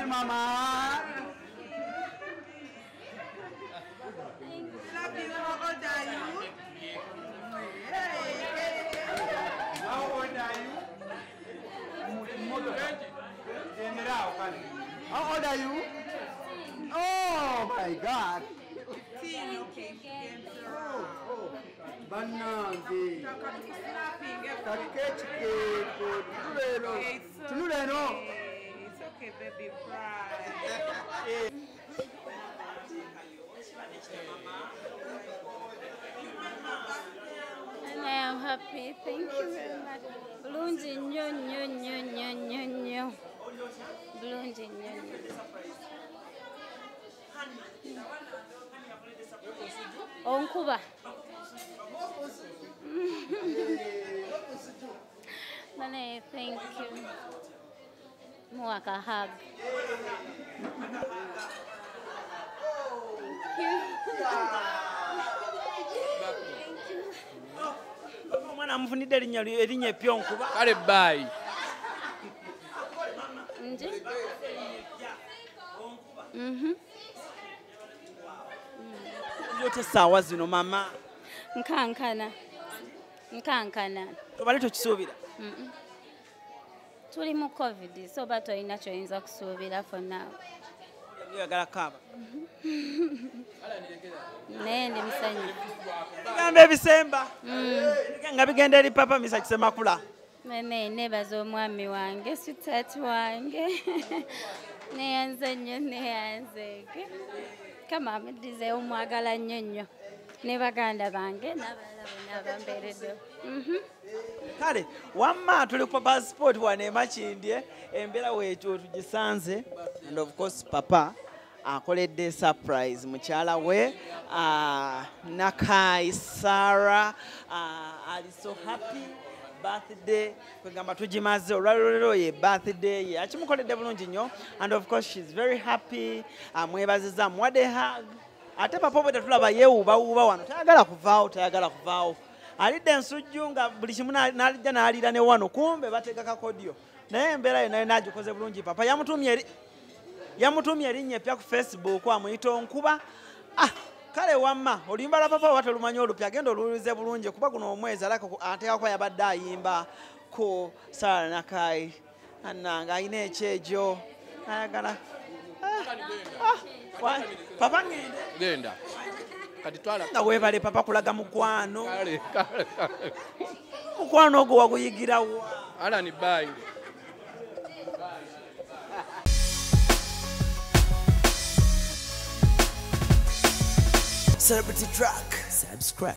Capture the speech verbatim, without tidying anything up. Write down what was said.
Mama. Love you. How old are you? How old are you? How old are you? Oh my God. Banange. Tululeno. It's okay, baby. Cry. And I am happy. Thank you very much. Blunji nyo nyo nyo nyo nyo nyo. Blunji nyo nyo. Onkuba. Nane, thank you. Mwaka hug. Mwana mfunide erinnya erinnya epya onkuba. Kale bye. Nje? Mhm. Yote sawa zino mama. Nkankana. Nkankana. Tobale tokisuubira. Mhm. Tuli mu COVID, so bato ina choyinza kusuubira for now. Yagala kaba. Nende misanyu. Gambe ebisemba. Nga bigenda eri papa Mesach Semakula. Nene nebaza omwami wange, sitati wange. Neyanze nnyo neyanzeke. Kama amedize omwagala nnyo nnyo. Ne baganda bange n'abalala bonna abambeereddewo. Kale wamma tuli ku passport wane e Makindye embeera weekyo tugisanze and of course papa akoledde surprise mukyala we uh, Nakai Sarah uh, ali so happy birthday kwegamba tugimaze olwalero ye birthday ye akimukoledde bulungi nnyo and of course she's very happy amwebaziza amuwadde hug ate papa bwe tetulaba yeewuubawuuba wano tayagala kuvaawo tayagala kuvaawo alidde ensujju nga buli kimu n'alijja n'aliira ne wano kumbe batega kakodyo naye embeera ye nayo n'agikoze bulungi papa yamutumye yamutumye erinnya epya ku Facebook amuyita onkuba ah kale wamma oluyimba lwa papa wate olumanyi olupya agenda oluwulize bulungi kuba guno omwezi ateekako yabadde ayimba ku Sarah Nakai annanga alina ekyejo ayagala papa ngende Genda. Kati twala. Nga weebale papa kulaga mukwano. Kale kale kale. Mukwano ogwo waguyigira wa? Ala ni bye. Celebrity Track. Subscribe.